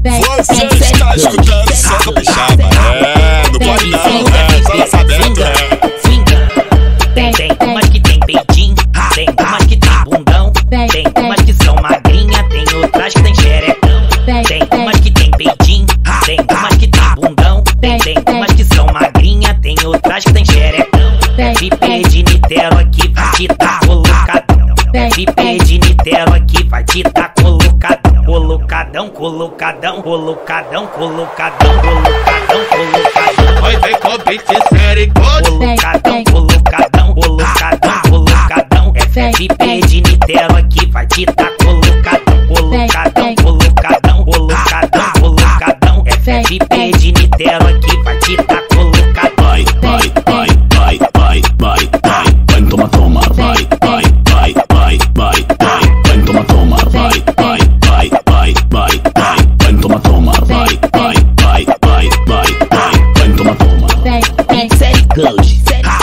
Você está escutando só capixaba. Não pode não, só tá sabendo. Tem umas que tem peitinho, tem umas que tem bundão, tem umas que são magrinha, tem outras que tem xerecão. Tem umas que tem peitinho, tem umas que tem bundão, tem umas que são magrinha, tem outras que tem xerecão. VIP de Nitelo aqui vai te dar colocadão. VIP de Nitelo aqui vai te dar colocadão. Colocadão, colocadão, colocadão, colocadão, colocadão, colocadão. Vai ter convite sério. Colocadão, colocadão, colocadão, colocadão. É VIP de Nitelo aqui vai te dar colocadão. Colocadão, colocadão, colocadão, colocadão. É VIP de Nitelo aqui vai te dar colocadão. Vai, vai, vai, vai, vai, vai, vai, vai, toma, toma, vai, vai, vai, vai, vai, vai, vai, toma, toma, vai, vai, vai, vai, vai, vai, vai, toma, toma, vai, vai, vai, vai, vai, vai, vai, toma, toma. Série Girls,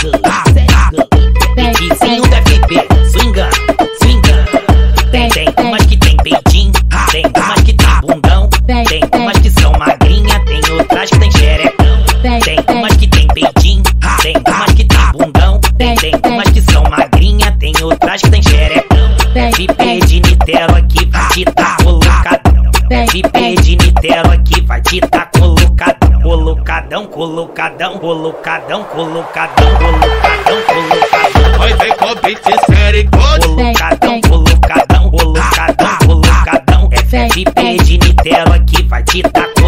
vizinho da FP, swingando, swingando. Tem umas que tem peitinho, tem umas que tem bundão, tem umas que são magrinha, tem outras que tem xerecão. Tem umas que tem peitinho, tem umas que tem bundão, tem umas que são magrinha, tem outras que tem xerecão. VIP de Nitelo aqui vai te dar colocadão. VIP de Nitelo aqui vai te dar colocadão. Colocadão, colocadão, colocadão, colocadão, colocadão, colocadão. Vai ter convite sério. Colocadão, colocadão, colocadão, colocadão. É VIP de Nitelo aqui vai te dar colocadão.